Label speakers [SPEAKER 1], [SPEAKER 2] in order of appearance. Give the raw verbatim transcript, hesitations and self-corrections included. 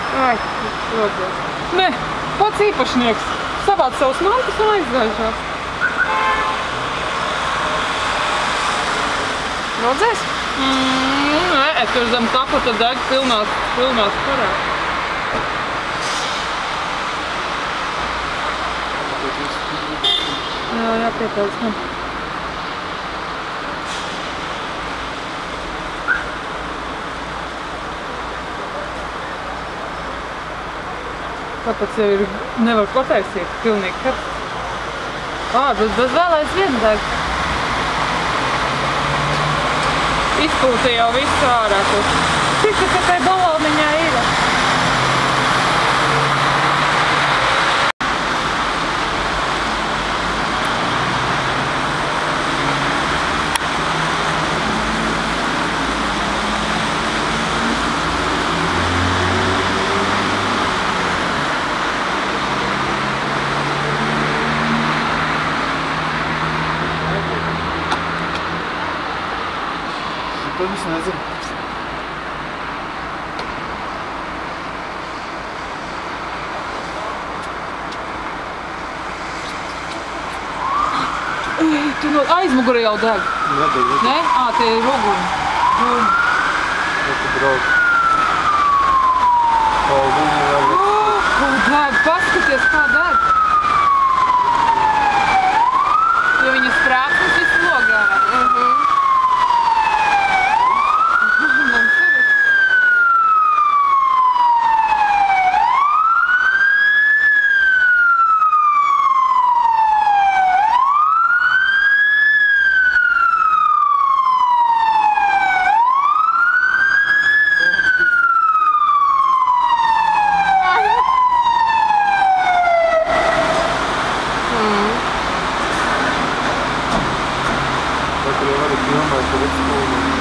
[SPEAKER 1] Ai, lodzies.
[SPEAKER 2] Nē, pats īpašnieks savāc savus mantas un aizgājušās.
[SPEAKER 1] Lodzies?
[SPEAKER 2] Mm, nē, tur zem kapota deg pilnās, pilnās parā. Jā, jāpiepēc, ne. Tāpēc jau ir, nevar pataisīt, pilnīgi karsts. Ā, bet bez vēl aizvien deg. Izpūta jau visu ārā. Cik tas tai baloniņā ir?
[SPEAKER 3] To visu nezinu.
[SPEAKER 2] Tu no aizmugurē jau deg.
[SPEAKER 3] Nedeg, nedeg.
[SPEAKER 2] Ne? Ā, tie ir ruguni.
[SPEAKER 3] Ko tu brauc? Paldiņi vēl.
[SPEAKER 2] Ko deg? Paskaties, kā deg. Jo viņa sprāksnes visu logā.
[SPEAKER 1] Mhm.
[SPEAKER 3] Vai tu jau vari filmēt, ka viss kūmē?